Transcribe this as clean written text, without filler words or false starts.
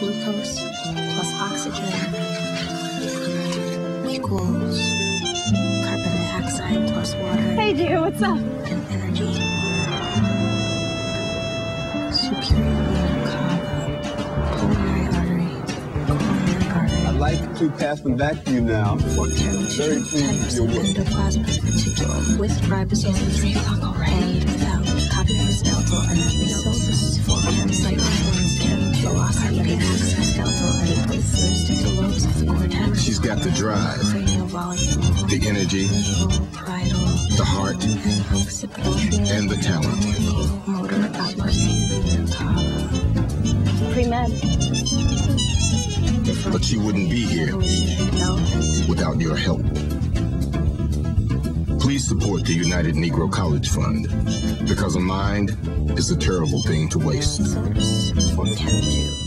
glucose plus oxygen equals carbon dioxide plus water. Hey dear, what's up? And energy. Superior vena cava, pulmonary artery, coronary artery. I'd like to pass them back to you now. Very pleased with your work. Endoplasmic reticulum with ribosomes 3 o'clock already. And without copy skeletal and mesosis for velocity axis skeletal and the lobes of the cortex. She's got the drive, the energy, the heart, and the talent. Motor Pre-med. But she wouldn't be here without your help. Please support the United Negro College Fund, because a mind is a terrible thing to waste.